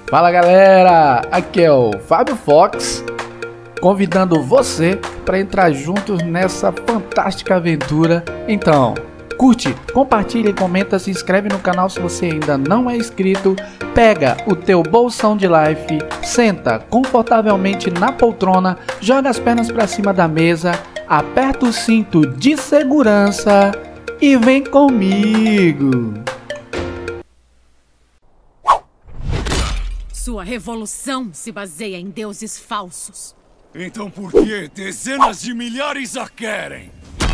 Fala galera, aqui é o Fábio Fox, convidando você para entrar juntos nessa fantástica aventura. Então, curte, compartilha e comenta, se inscreve no canal se você ainda não é inscrito, pega o teu bolsão de life, senta confortavelmente na poltrona, joga as pernas para cima da mesa, aperta o cinto de segurança e vem comigo! Sua revolução se baseia em deuses falsos. Então por que dezenas de milhares a querem?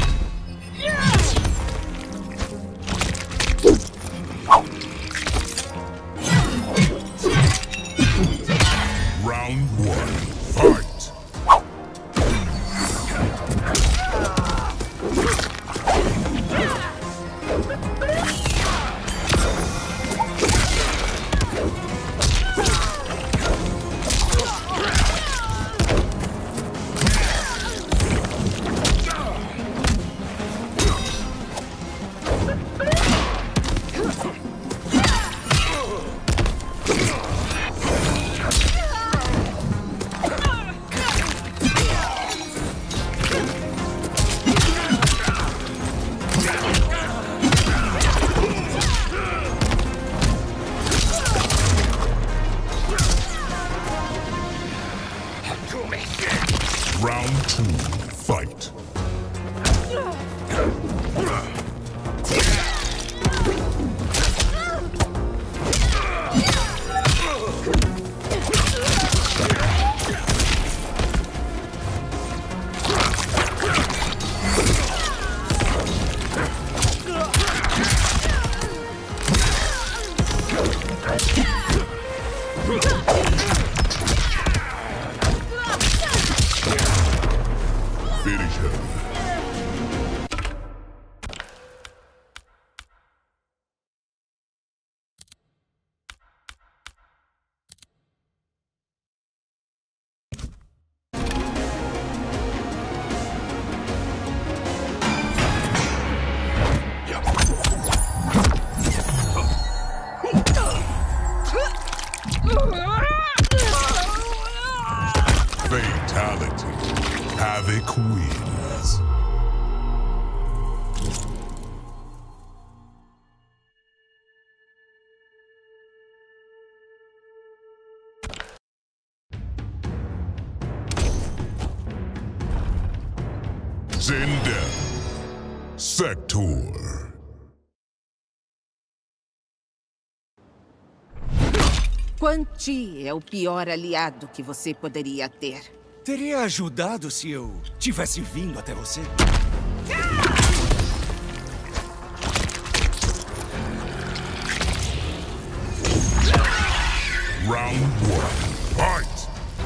Round 1, fight! Round 2, fight! Finish him. Fatality. Havoc wins. Zendel. Sector. Quan Chi é o pior aliado que você poderia ter. Teria ajudado se eu tivesse vindo até você? Round 1, fight!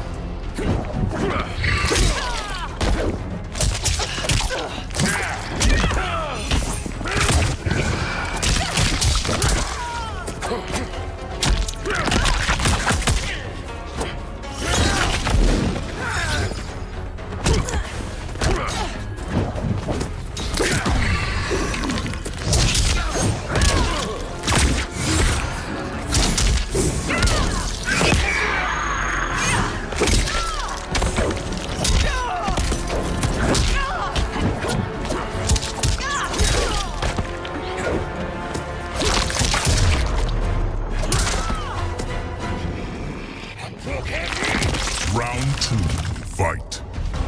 Round 2, fight!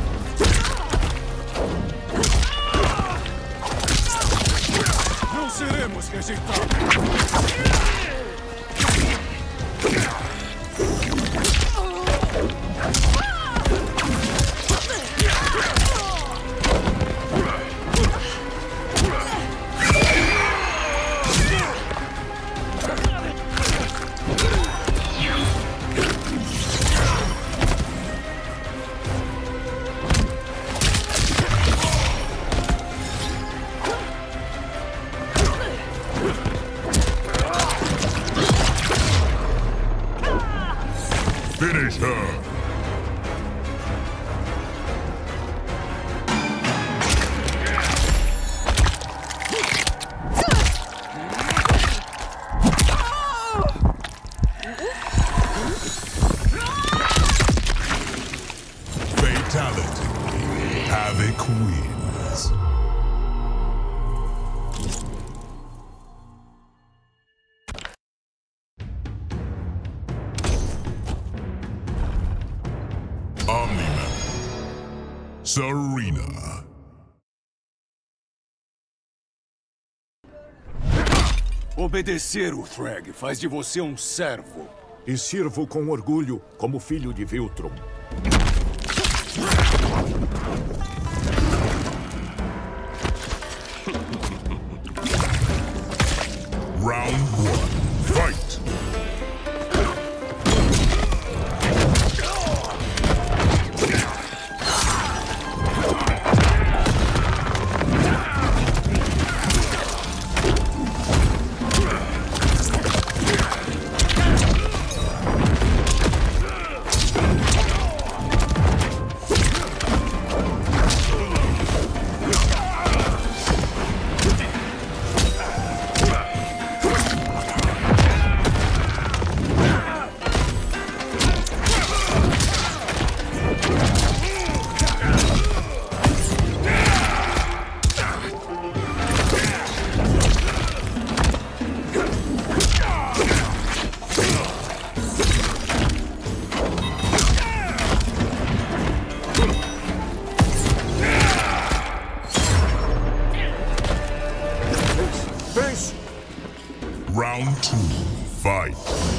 Não seremos rejeitados! Finish her! Havoc wins. Omni-Man. Serena. Obedecer o Thrag faz de você um servo. E sirvo com orgulho como filho de Viltrum. Round 1. Fight! Round 2. Fight!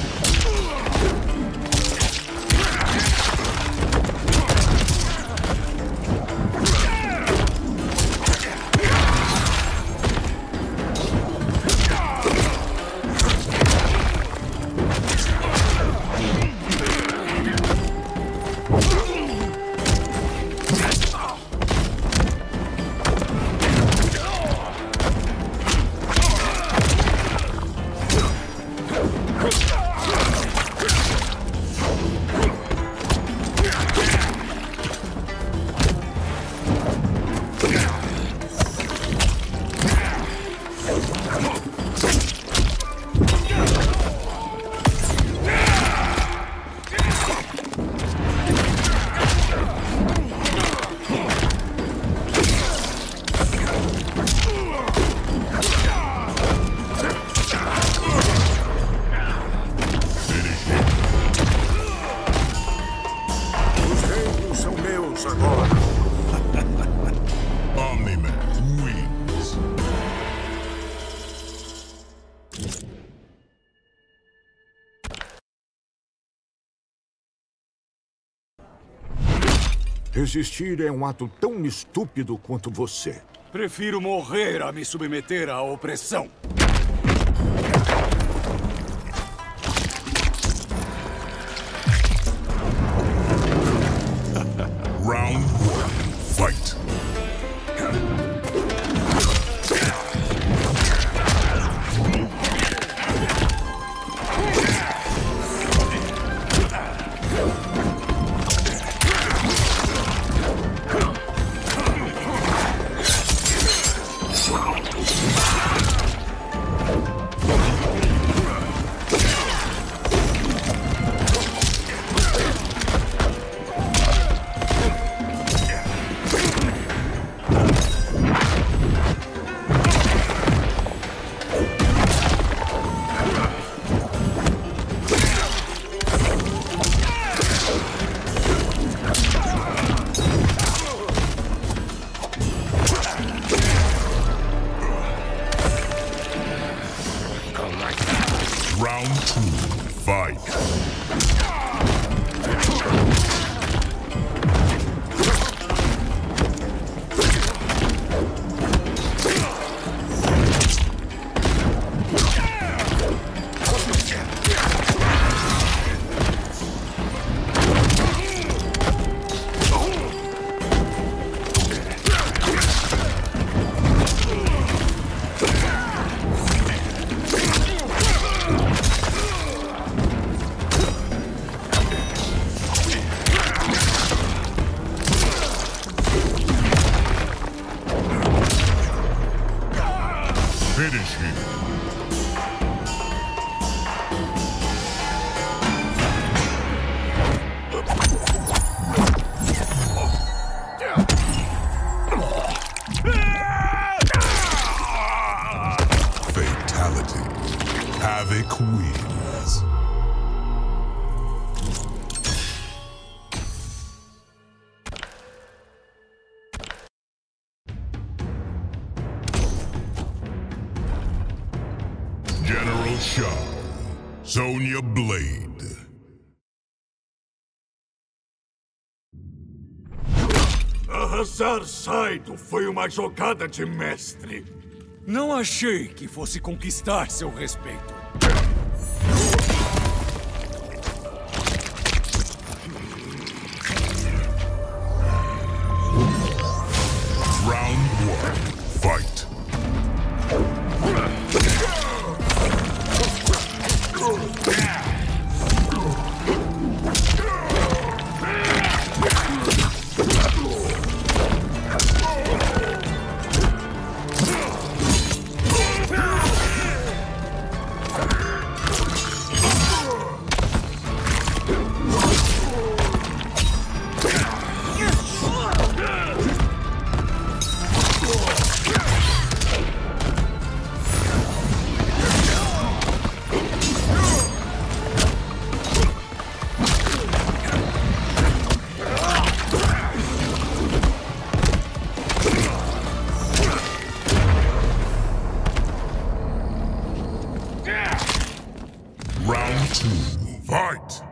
Omni-Man wins. Resistir é um ato tão estúpido quanto você. Prefiro morrer a me submeter à opressão. Round 1. Fight! Round 2. Fight! Finish him. wins. General Shao, Sonya Blade. Arrasar Saido foi uma jogada de mestre. Não achei que fosse conquistar seu respeito. Round 1, fight. Round 2, fight!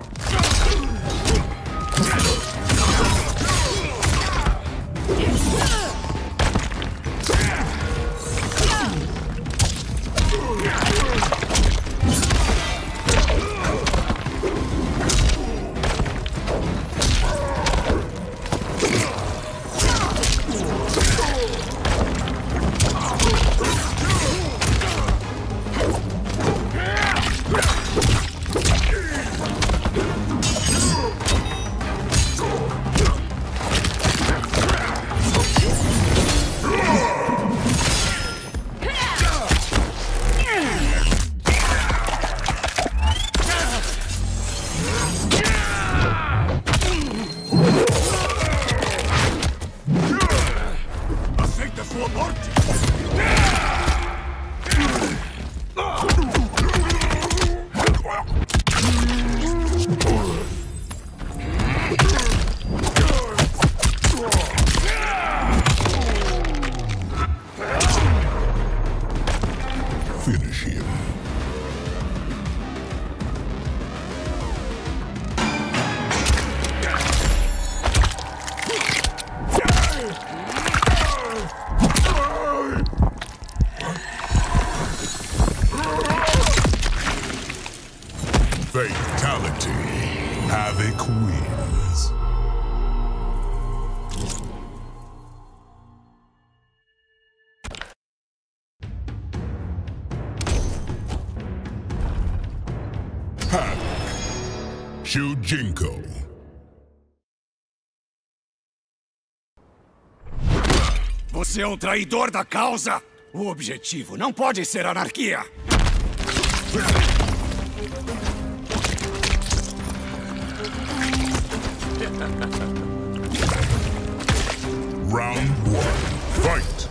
Aceita sua morte! Finish him. Fatality. Havoc wins. Havoc. Shujinko. Você é um traidor da causa? O objetivo não pode ser anarquia. Round 1, fight!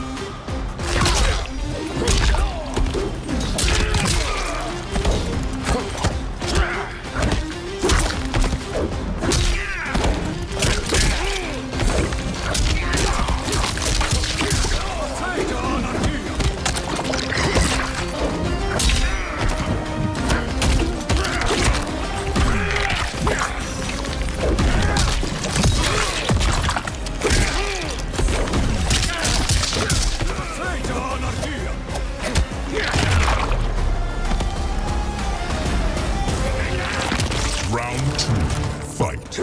Round 2, fight!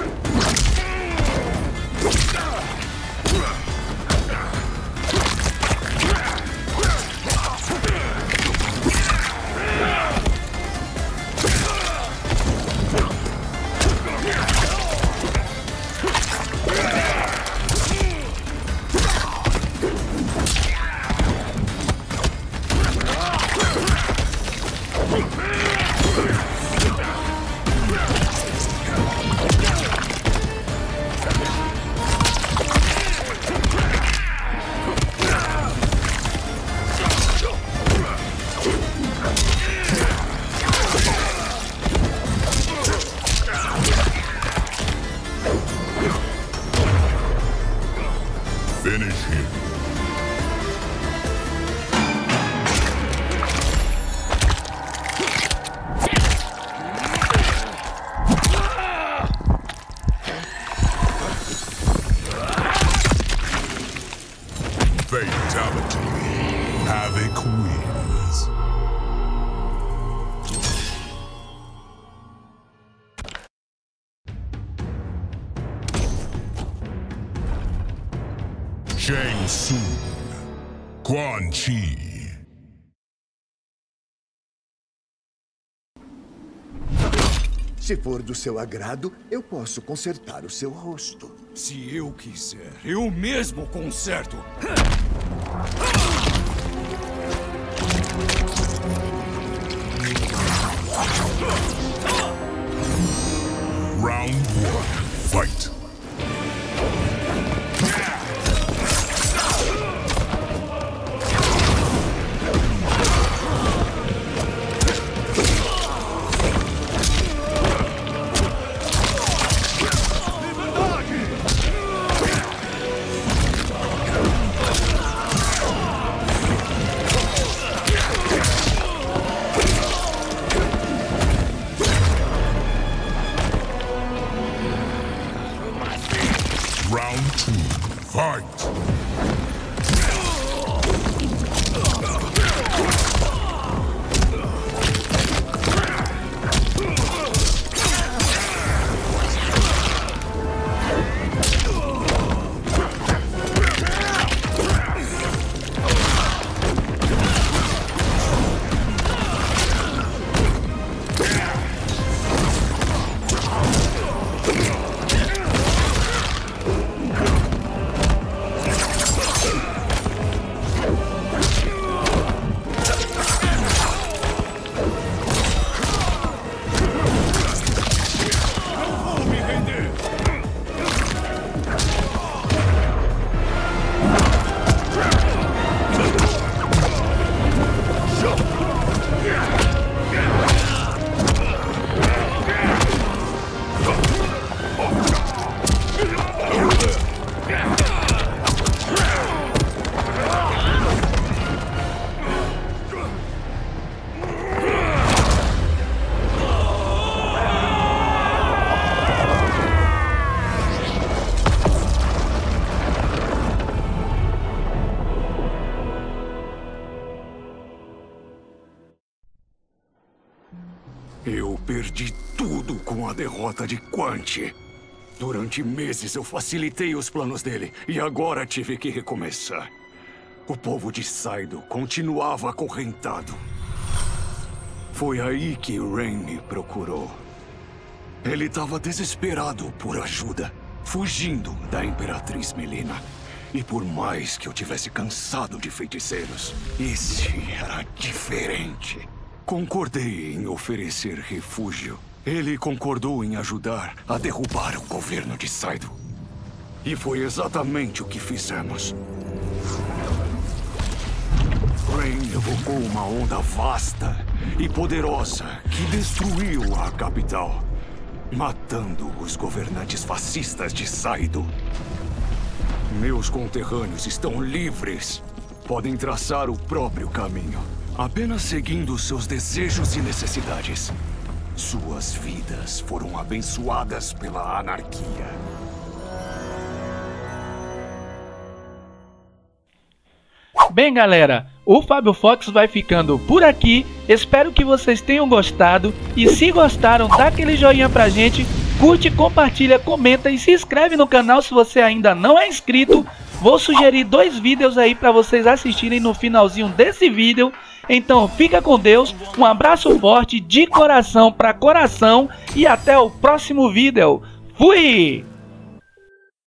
Shang Tsung. Quan Chi. Se for do seu agrado, eu posso consertar o seu rosto. Se eu quiser, eu mesmo conserto. Round 1. Fight. Round 2. Fight! Eu perdi tudo com a derrota de Quan Chi. Durante meses eu facilitei os planos dele e agora tive que recomeçar. O povo de Saido continuava acorrentado. Foi aí que Rain me procurou. Ele estava desesperado por ajuda, fugindo da Imperatriz Mileena. E por mais que eu tivesse cansado de feiticeiros, esse era diferente. Concordei em oferecer refúgio. Ele concordou em ajudar a derrubar o governo de Saido. E foi exatamente o que fizemos. Rain evocou uma onda vasta e poderosa que destruiu a capital, matando os governantes fascistas de Saido. Meus conterrâneos estão livres. Podem traçar o próprio caminho, apenas seguindo seus desejos e necessidades. Suas vidas foram abençoadas pela anarquia. Bem, galera, o Fábio Fox vai ficando por aqui. Espero que vocês tenham gostado. E se gostaram, dá aquele joinha pra gente. Curte, compartilha, comenta e se inscreve no canal se você ainda não é inscrito. Vou sugerir 2 vídeos aí pra vocês assistirem no finalzinho desse vídeo. Então fica com Deus, um abraço forte de coração para coração e até o próximo vídeo. Fui!